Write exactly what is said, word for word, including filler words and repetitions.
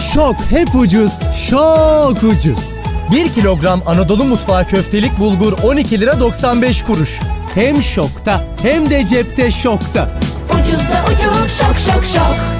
Şok hep ucuz, şok ucuz. bir kilogram Anadolu Mutfağı köftelik bulgur on iki lira doksan beş kuruş. Hem şokta hem de cepte şokta. Ucuz da ucuz, şok şok şok.